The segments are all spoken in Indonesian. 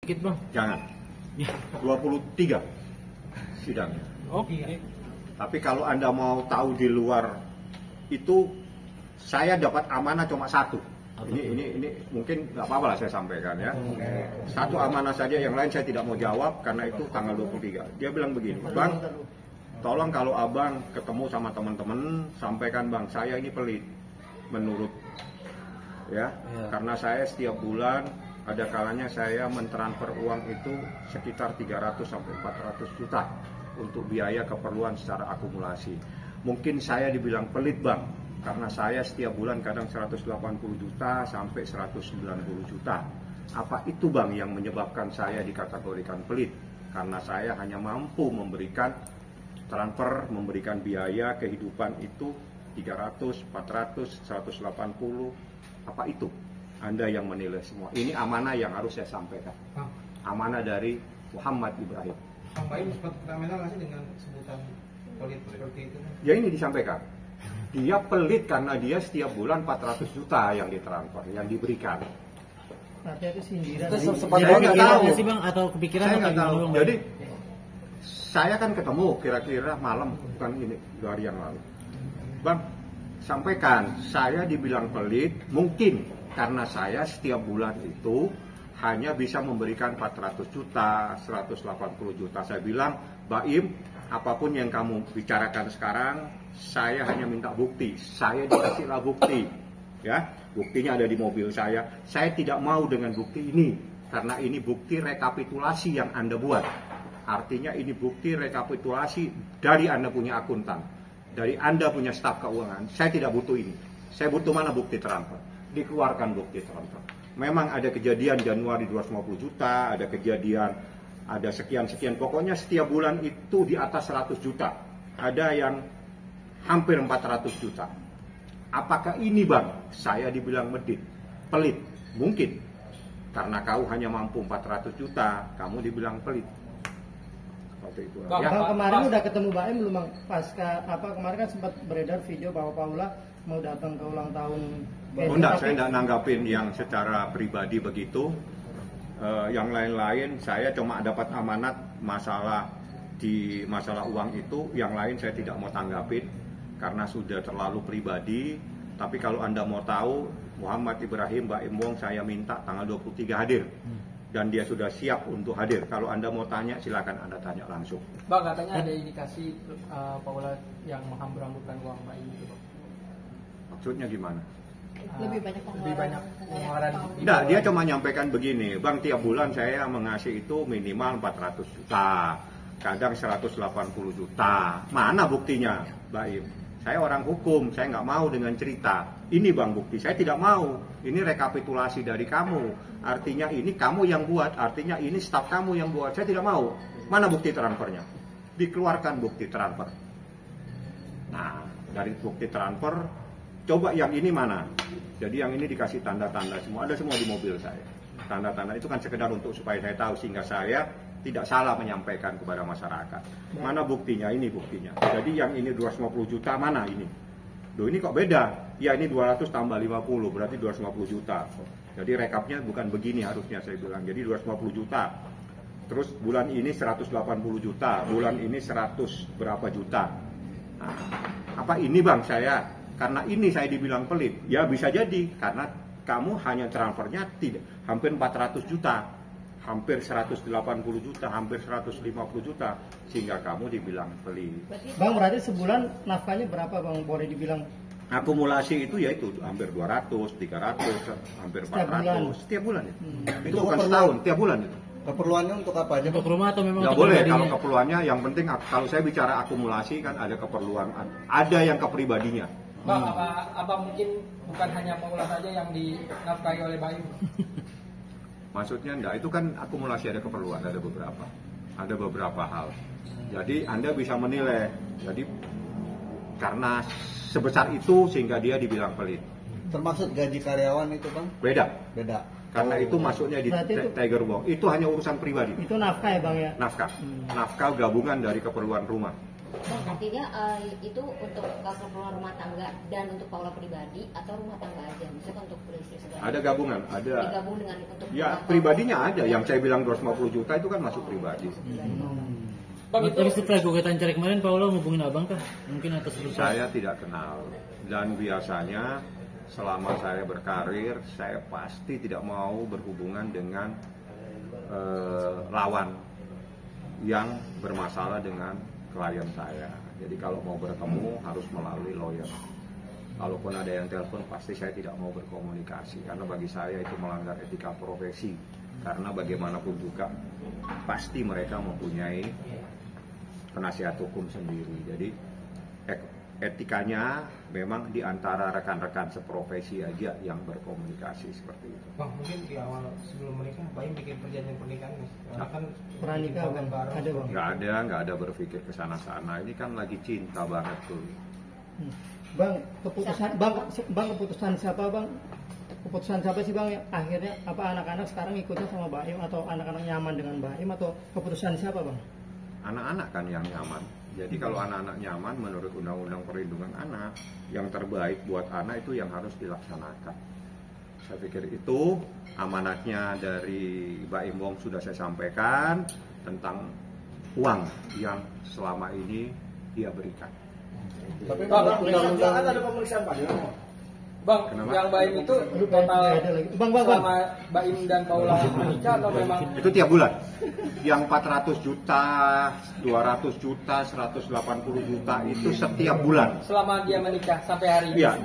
Sedikit bang. Jangan. 23 sidangnya. Oke. Tapi kalau Anda mau tahu di luar itu, saya dapat amanah cuma satu. Ini mungkin nggak apa-apa lah saya sampaikan ya. Satu amanah saja, yang lain saya tidak mau jawab karena itu tanggal 23. Dia bilang begini, Bang, tolong kalau abang ketemu sama teman-teman, sampaikan bang, saya ini pelit menurut ya, karena saya setiap bulan ada kalanya saya mentransfer uang itu sekitar 300 sampai 400 juta untuk biaya keperluan secara akumulasi. Mungkin saya dibilang pelit bang, karena saya setiap bulan kadang 180 juta sampai 190 juta. Apa itu bang yang menyebabkan saya dikategorikan pelit? Karena saya hanya mampu memberikan transfer, memberikan biaya kehidupan itu 300, 400, 180. Apa itu? Anda yang menilai semua. Ini amanah yang harus saya sampaikan. Amanah dari Muhammad Ibrahim. Sampai sempat fenomena nggak sih dengan sebutan pelit seperti itu? Ya ini disampaikan. Dia pelit karena dia setiap bulan 400 juta yang ditransfer, yang diberikan. Artinya itu sindiran. Itu Saya nggak tahu sih bang, atau kepikiran Saya atau nggak tahu. gimana, Bang? Jadi saya kan ketemu kira-kira malam, bukan ini 2 hari yang lalu. Bang, sampaikan saya dibilang pelit mungkin karena saya setiap bulan itu hanya bisa memberikan 400 juta, 180 juta. Saya bilang, Baim, apapun yang kamu bicarakan sekarang, saya hanya minta bukti. Saya dikasihlah bukti. Ya, buktinya ada di mobil saya. Saya tidak mau dengan bukti ini karena ini bukti rekapitulasi yang Anda buat. Artinya ini bukti rekapitulasi dari Anda punya akuntan, dari Anda punya staf keuangan. Saya tidak butuh ini. Saya butuh mana bukti transfer? Dikeluarkan bukti transfer. Memang ada kejadian Januari 250 juta, ada kejadian ada sekian-sekian. Pokoknya setiap bulan itu di atas 100 juta. Ada yang hampir 400 juta. Apakah ini bang? Saya dibilang medit, pelit. Mungkin. Karena kau hanya mampu 400 juta, kamu dibilang pelit. Seperti itu. Bang, Ya. kemarin udah ketemu Baim belum bang? Pasca kemarin kan sempat beredar video bahwa Paula mau datang ke ulang tahun. Oh enggak, saya enggak nanggapin yang secara pribadi begitu. Yang lain-lain saya cuma dapat amanat masalah uang itu. Yang lain saya tidak mau tanggapin karena sudah terlalu pribadi. Tapi kalau Anda mau tahu, Muhammad Ibrahim Baim Wong saya minta tanggal 23 hadir. Dan dia sudah siap untuk hadir. Kalau Anda mau tanya, silakan Anda tanya langsung. Bang, katanya ada indikasi Paula yang menghambur-hamburkan uang Baim itu, Bang. Maksudnya gimana? Lebih banyak pengeluaran. Enggak, dia cuma nyampaikan begini, Bang, tiap bulan saya mengasih itu minimal 400 juta, kadang 180 juta. Mana buktinya, Baim? Saya orang hukum, saya nggak mau dengan cerita. Ini bang bukti, saya tidak mau. Ini rekapitulasi dari kamu. Artinya ini kamu yang buat, artinya ini staf kamu yang buat. Saya tidak mau. Mana bukti transfernya? Dikeluarkan bukti transfer. Nah, dari bukti transfer, coba yang ini mana? Jadi yang ini dikasih tanda-tanda semua, ada semua di mobil saya. Tanda-tanda itu kan sekedar untuk supaya saya tahu, sehingga saya tidak salah menyampaikan kepada masyarakat. Mana buktinya? Ini buktinya. Jadi yang ini 250 juta, mana ini? Loh, ini kok beda? Ya ini 200 tambah 50, berarti 250 juta. Jadi rekapnya bukan begini harusnya saya bilang. Jadi 250 juta. Terus bulan ini 180 juta, bulan ini 100 berapa juta. Nah, apa ini bang saya? Karena ini saya dibilang pelit. Ya bisa jadi, karena kamu hanya transfernya tidak hampir 400 juta. Hampir 180 juta, hampir 150 juta, sehingga kamu dibilang pelit. Bang, berarti sebulan nafkahnya berapa bang? Boleh dibilang? Akumulasi itu yaitu hampir 200, 300, hampir 400 setiap bulan itu. Itu bukan setahun, tiap bulan itu. Keperluannya untuk apa aja? Untuk rumah atau memang Nggak untuk boleh, pribadinya? kalau keperluannya yang penting, kalau saya bicara akumulasi kan ada keperluan, ada yang kepribadinya. Bang, apa mungkin bukan hanya Paula saja yang dinafkahi oleh Baim? Maksudnya enggak, itu kan akumulasi, ada keperluan, ada beberapa hal. Jadi Anda bisa menilai, jadi karena sebesar itu sehingga dia dibilang pelit. Termasuk gaji karyawan itu bang? Beda. Karena itu masuknya di Tiger Wong. Itu hanya urusan pribadi. Itu nafkah ya bang ya? Nafkah gabungan dari keperluan rumah. Bang, artinya itu untuk keperluan rumah tangga dan untuk Paula pribadi atau rumah tangga aja? Misalnya untuk istri segala. Ada gabungan, ada. Digabung dengan untuk Ya, rumah pribadinya ada. Yang saya bilang 250 juta itu kan masuk pribadi. Bang, itu Tapi setelah gugatan cerai kemarin Paula ngubungin abang kah? Mungkin atas berusaha. Saya tidak kenal. Dan biasanya selama saya berkarir, saya pasti tidak mau berhubungan dengan lawan yang bermasalah dengan klien saya. Jadi kalau mau bertemu harus melalui lawyer. Kalaupun ada yang telepon pasti saya tidak mau berkomunikasi karena bagi saya itu melanggar etika profesi. Karena bagaimanapun juga pasti mereka mempunyai penasihat hukum sendiri. Jadi etikanya memang di antara rekan-rekan seprofesi aja yang berkomunikasi seperti itu. Bang, mungkin di awal sebelum menikah, Baim bikin perjanjian pernikahan nih. Kan Pranikah bang, ada bang. Nggak ada berpikir ke sana-sana. Ini kan lagi cinta banget tuh. Bang, keputusan siapa bang? Keputusan siapa sih bang? Akhirnya apa anak-anak sekarang ikutnya sama Baim atau anak-anak nyaman dengan Baim atau keputusan siapa bang? Anak-anak kan yang nyaman. Jadi kalau anak-anak nyaman menurut Undang-Undang Perlindungan Anak, yang terbaik buat anak itu yang harus dilaksanakan. Saya pikir itu amanatnya dari Baim Wong sudah saya sampaikan tentang uang yang selama ini dia berikan. Tapi Bang, undang-undang ada pemeriksaan Pak. Bang, Kenapa? yang Baim itu total Ada lagi. Bang. selama Baim dan Paula menikah atau memang Itu tiap bulan. Yang 400 juta, 200 juta, 180 juta itu setiap bulan. selama dia menikah sampai hari ini? Iya,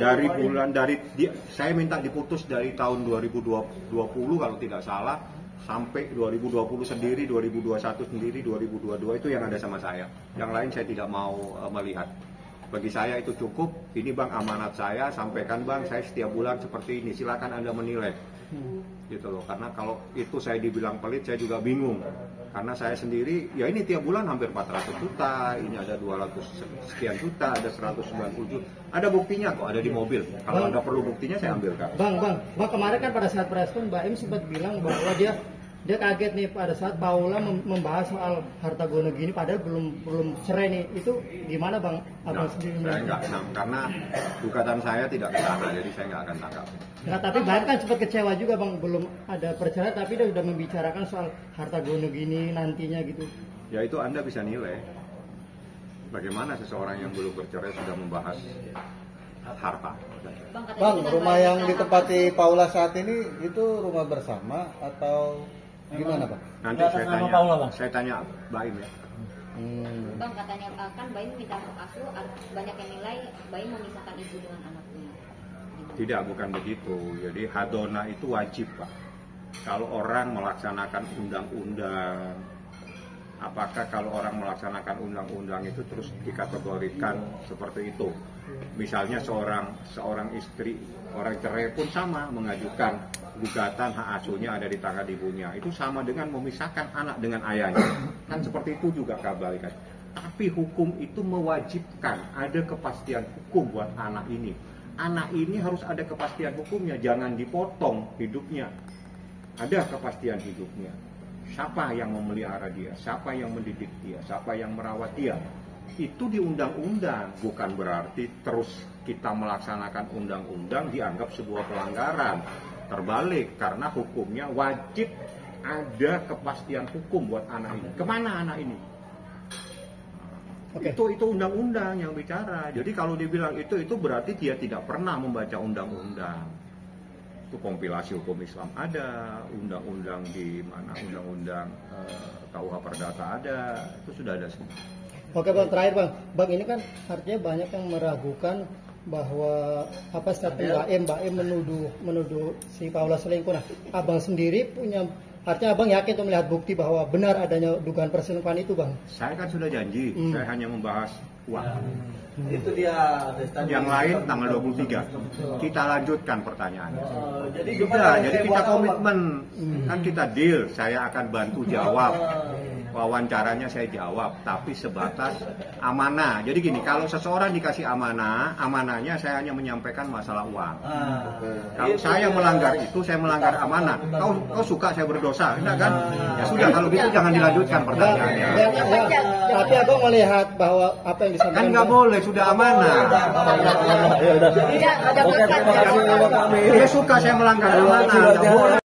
saya minta diputus dari tahun 2020 kalau tidak salah sampai 2020 sendiri, 2021 sendiri, 2022 itu yang ada sama saya. Yang lain saya tidak mau melihat. Bagi saya itu cukup. Ini bang amanat saya, sampaikan bang, saya setiap bulan seperti ini. Silakan Anda menilai. Gitu loh. Karena kalau itu saya dibilang pelit, saya juga bingung. Karena saya sendiri, ya ini tiap bulan hampir 400 juta, ini ada 200 sekian juta, ada 190 juta. Ada buktinya kok, ada di mobil. Kalau Anda perlu buktinya, saya ambilkan. Bang, kemarin kan pada saat preskon Baim sempat bilang bahwa dia kaget nih pada saat Paula membahas soal harta gono gini padahal belum cerai nih. Itu gimana bang? Abang sendiri Saya nggak senang karena gugatan saya tidak ke sana, jadi saya nggak akan tangkap. Nah, tapi Baim kan sempat kecewa juga bang, belum ada perceraian tapi dia sudah membicarakan soal harta gono gini nantinya gitu. Ya itu Anda bisa nilai bagaimana seseorang yang belum bercerai sudah membahas harta. katanya Bang, dengan rumah Baim yang sama- ditempati Paula saat ini itu rumah bersama atau gimana Bang? Nanti Atas saya nama tanya, Paula, Bang? saya tanya Baim ya. Bang, katanya kan Baim minta asuh, banyak yang nilai Baim memisahkan ibu dengan anaknya. Tidak, bukan begitu. Jadi hadona itu wajib Pak. Kalau orang melaksanakan undang-undang, apakah kalau orang melaksanakan undang-undang itu terus dikategorikan seperti itu? Misalnya seorang istri, orang cerai pun sama mengajukan gugatan hak asuhnya ada di tangan ibunya. Itu sama dengan memisahkan anak dengan ayahnya. Kan seperti itu juga kebalikan. Tapi hukum itu mewajibkan ada kepastian hukum buat anak ini. Anak ini harus ada kepastian hukumnya, jangan dipotong hidupnya. Ada kepastian hidupnya. Siapa yang memelihara dia, siapa yang mendidik dia, siapa yang merawat dia. Itu di undang-undang, bukan berarti terus kita melaksanakan undang-undang dianggap sebuah pelanggaran. Terbalik, karena hukumnya wajib ada kepastian hukum buat anak ini. Kemana anak ini? Oke. Itu undang-undang yang bicara. Jadi kalau dibilang itu berarti dia tidak pernah membaca undang-undang. Itu kompilasi hukum Islam ada, undang-undang di mana, undang-undang KUH Perdata ada, itu sudah ada semua. Oke bang, terakhir bang, ini kan artinya banyak yang meragukan bahwa apa statement Baim menuduh si Paula selingkuh. Nah, abang sendiri punya, artinya abang yakin untuk melihat bukti bahwa benar adanya dugaan perselingkuhan itu bang? Saya kan sudah janji, saya hanya membahas uang. Itu dia. Yang lain tanggal 23. Kita lanjutkan pertanyaannya. Jadi Sudah, jadi kita komitmen, kan kita deal, saya akan bantu jawab. wawancaranya saya jawab, tapi sebatas amanah. Jadi gini, kalau seseorang dikasih amanah, amanahnya saya hanya menyampaikan masalah uang. Kalau saya melanggar itu, saya melanggar amanah. Kau suka saya berdosa, enggak kan? Ya sudah, kalau gitu jangan dilanjutkan pertanyaannya. Tapi abang melihat bahwa apa yang disampaikan Kan nggak boleh, sudah amanah. Tidak ada Dia suka saya melanggar amanah, nggak boleh.